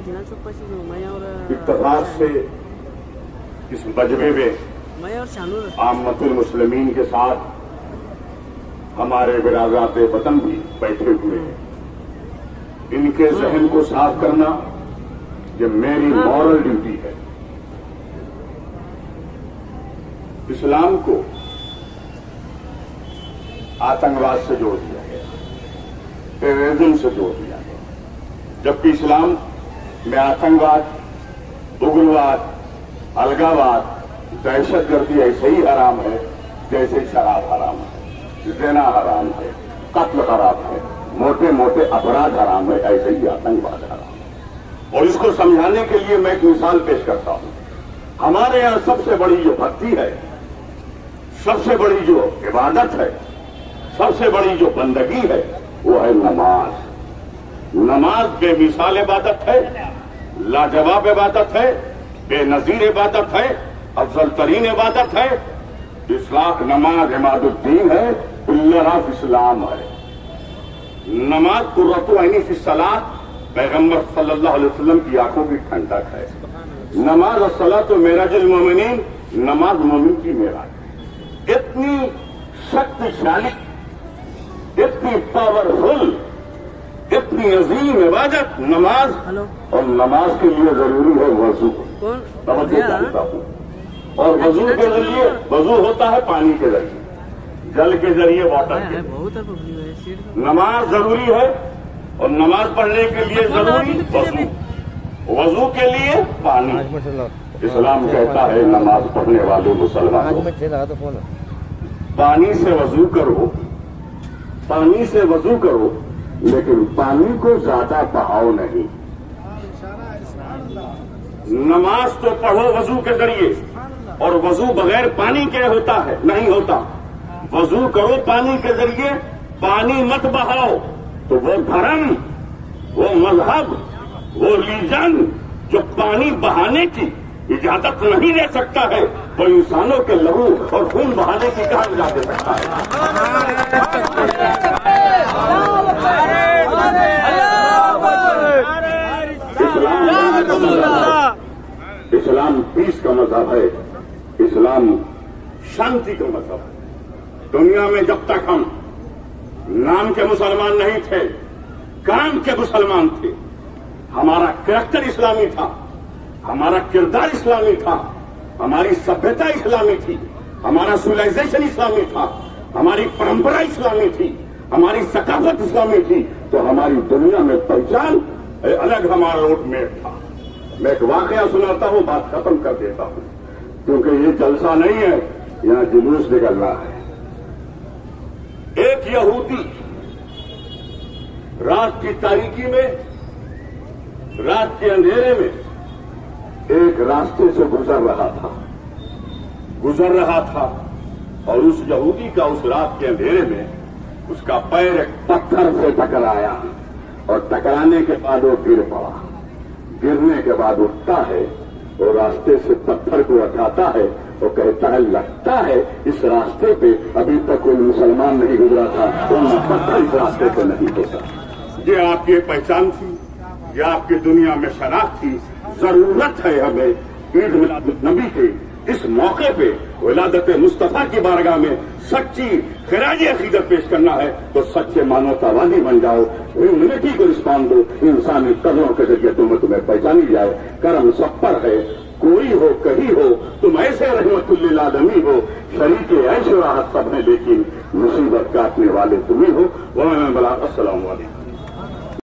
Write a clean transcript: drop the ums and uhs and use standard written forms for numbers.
इत्तफाक से इस मजमे में आम्मतुल मुस्लिमीन के साथ हमारे बिरादरात वतन भी बैठे हुए हैं। इनके जहन को साफ करना ये मेरी मॉरल ड्यूटी है। इस्लाम को आतंकवाद से जोड़ दिया गया, टेररिज्म से जोड़ दिया गया, जबकि इस्लाम में आतंकवाद, उग्रवाद, अलगावाद, दहशतगर्दी ऐसे ही हराम है जैसे शराब हराम है, ज़िना हराम है, कत्ल हराम है, मोटे मोटे अपराध हराम है, ऐसे ही आतंकवाद हराम है। और इसको समझाने के लिए मैं एक मिसाल पेश करता हूं। हमारे यहां सबसे बड़ी जो भक्ति है, सबसे बड़ी जो इबादत है, सबसे बड़ी जो बंदगी है, वो है नमाज। नमाज बेमिसाल इबादत है, लाजवाब इबादत है, बेनजीर इबादत है, अफजल तरीन इबादत है। इस्लाम नमाज इमादुद्दीन है, पिल्लर ऑफ इस्लाम है। नमाज कुर्रतु ऐनी फी सलात, पैगंबर सल्लल्लाहु अलैहि वसल्लम की आंखों की ठंडक है। नमाज और सलात मेराजुल मोमिनीन, नमाज मोमिन की मेराज। इतनी शक्तिशाली, इतनी पावरफुल, इतनी अजीम इबादत नमाज, और नमाज के लिए जरूरी है वजू। तवज्जो चाहता हूं। और वजू के जरिए, वजू होता है पानी के जरिए, जल के जरिए, वाटर के। नमाज जरूरी है और नमाज पढ़ने के लिए जरूरी वजू, वजू के लिए पानी। इस्लाम कहता है नमाज पढ़ने वाले मुसलमानों, पानी से वजू करो, पानी से वजू करो, लेकिन पानी को ज्यादा बहाओ नहीं। नमाज तो पढ़ो वजू के जरिए, और वजू बगैर पानी के होता है, नहीं होता। वजू करो पानी के जरिए, पानी मत बहाओ, तो वो धर्म, वो मजहब, वो रिलीजन जो पानी बहाने की इजाजत नहीं दे सकता है, वो इंसानों के लहू और खून बहाने की कहां इजाजत दे सकता है। इस्लाम पीस का मजहब है, इस्लाम शांति का मजहब है। दुनिया में जब तक हम नाम के मुसलमान नहीं थे, काम के मुसलमान थे, हमारा कैरेक्टर इस्लामी था, हमारा किरदार इस्लामी था, हमारी सभ्यता इस्लामी थी, हमारा सिविलाइजेशन इस्लामी था, हमारी परंपरा इस्लामी थी, हमारी सकाफत इस्लामी थी, तो हमारी दुनिया में पहचान अलग हमारा रोडमैप था। मैं एक वाकया सुनाता हूं, बात खत्म कर देता हूं, क्योंकि ये जलसा नहीं है, यहां जुलूस निकल रहा है। एक यहूदी रात की तारीकी में, रात के अंधेरे में एक रास्ते से गुजर रहा था, और उस यहूदी का उस रात के अंधेरे में उसका पैर एक पत्थर से टकराया, और टकराने के बाद वो गिर पड़ा। गिरने के बाद उठता है, वो रास्ते से पत्थर को हटाता है, वो कहता है लगता है इस रास्ते पे अभी तक कोई मुसलमान नहीं गुजरा था, तो पत्थर इस रास्ते पे नहीं होता। ये आपकी पहचान थी, ये आपकी दुनिया में शनाख्त थी। जरूरत है हमें ईद मिलाद नबी के इस मौके पे विलादत मुस्तफा की बारगाह में सच्ची खिराजी अकीदत पेश करना है, तो सच्चे मानवतावादी बन जाओ, ह्यूमैनिटी को रिस्पॉन्ड दो, इंसानी कदरों के जरिए तुम्हें पहचानी जाए। करम सब पर है, कोई हो कहीं हो, तुम ऐसे रहमतुल्लिल आलमीन हो, शरीके ऐशो राहत सब है, लेकिन मुसीबत काटने वाले तुम्ही हो। वह अस्सलाम वालेकुम।